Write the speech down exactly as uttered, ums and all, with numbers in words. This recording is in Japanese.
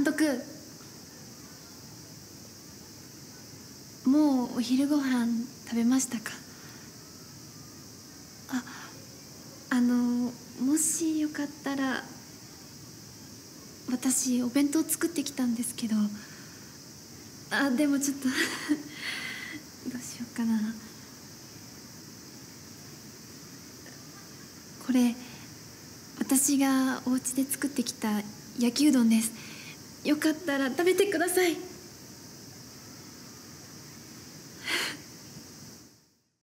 監督、もうお昼ご飯食べましたか？あ、あのもしよかったら私お弁当作ってきたんですけど、あ、でもちょっとどうしようかな。これ私がお家で作ってきた焼きうどんです。よかったら食べてください。